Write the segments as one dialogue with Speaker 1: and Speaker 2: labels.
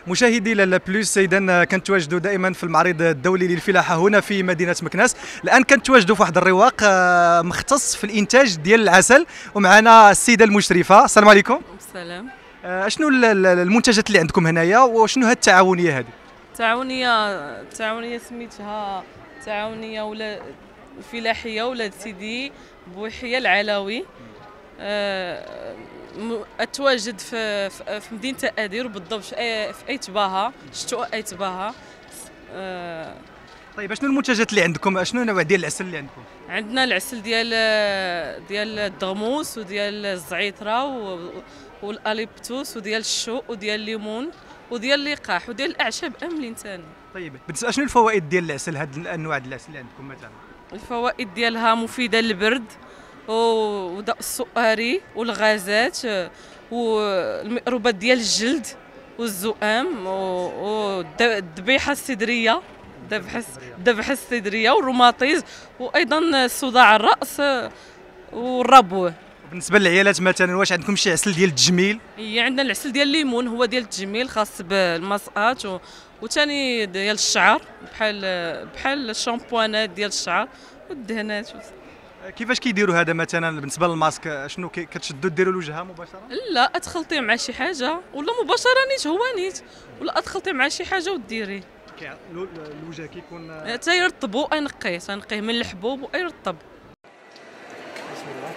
Speaker 1: مشاهدي لالا بلوس، اذا كنتواجدوا دائما في المعرض الدولي للفلاحه هنا في مدينه مكناس. الان كنتواجدوا في واحد الرواق مختص في الانتاج ديال العسل، ومعنا السيده المشرفه. السلام عليكم.
Speaker 2: السلام.
Speaker 1: شنو المنتجات اللي عندكم هنايا، وشنو هاد التعاونيه هذه؟
Speaker 2: تعاونيه سميتها تعاونيه ولا الفلاحيه ولاد سيدي بويحيه العلوي. اتواجد في مدينه اكادير، بالضبط في ايتباها، شتو ايتباها.
Speaker 1: طيب شنو المنتجات اللي عندكم؟ شنو نوع ديال العسل اللي عندكم؟
Speaker 2: عندنا العسل ديال الدغموس وديال الزعيتره والاليبتوس وديال الشوق وديال الليمون وديال اللقاح وديال الاعشاب املين ثاني.
Speaker 1: طيب بالنسبه شنو الفوائد ديال العسل، هاد الانواع ديال العسل اللي عندكم مثلا؟
Speaker 2: الفوائد ديالها مفيده للبرد وداء السؤاري والغازات والميكروبات ديال الجلد والزؤام والذبيحه الصدريه، الذبحه الصدريه والروماتيز، وايضا صداع الراس والربو.
Speaker 1: بالنسبه للعيالات مثلا، واش عندكم شي عسل ديال التجميل؟
Speaker 2: هي عندنا العسل ديال الليمون، هو ديال التجميل خاص بالمسقات، وثاني ديال الشعر بحال الشامبوانات ديال الشعر والدهانات.
Speaker 1: كيفاش كيديروا هذا مثلا بالنسبه للماسك؟ شنو كتشدوا ديروا الوجهه مباشره؟
Speaker 2: لا، ادخلتيه مع شي حاجه، ولا مباشره نيت هو نيت، ولا ادخلتيه مع شي حاجه وديريه.
Speaker 1: الوجه كيكون
Speaker 2: تيرطبوا، تنقيه من الحبوب ويرطب.
Speaker 1: بسم الله.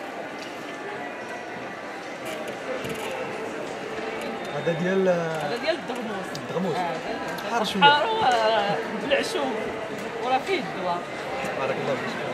Speaker 1: هذا ديال الدغموس. حار شويه،
Speaker 2: حار بالعشوب وراه فيه الدواء.
Speaker 1: بارك الله فيك.